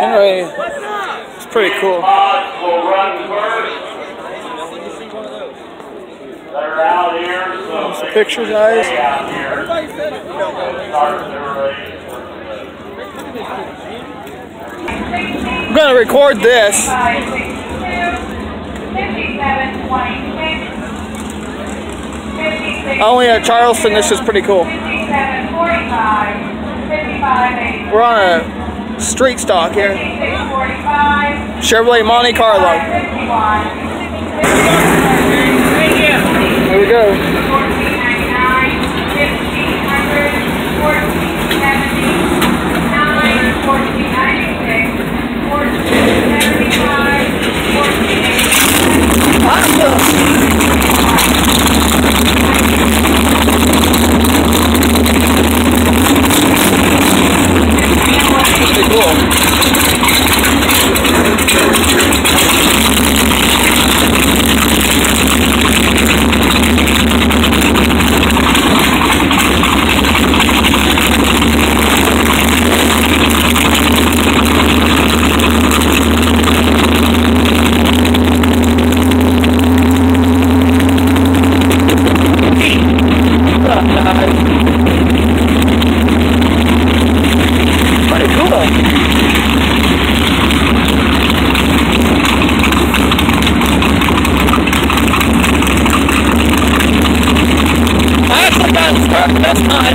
Anyway, it's pretty cool. Will run first. They're out here, so some pictures, guys. out here. I'm gonna record this. Only at Charleston, this is pretty cool. We're on a street stock here. Chevrolet Monte Carlo. Here we go. Pretty cool. That's time.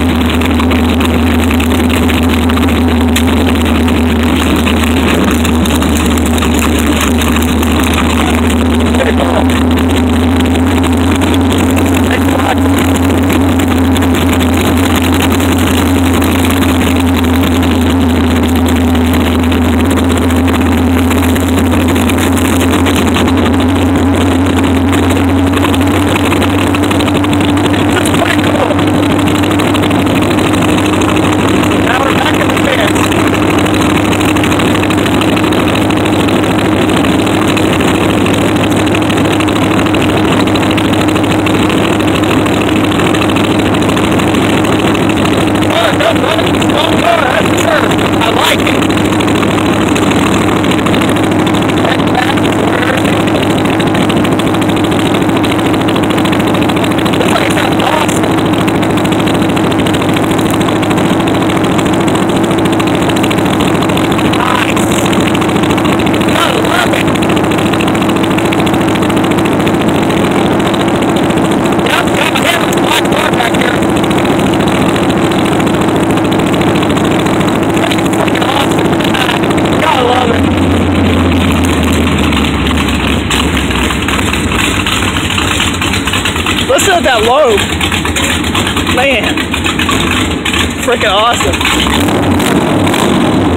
Listen to that load. Man, freaking awesome.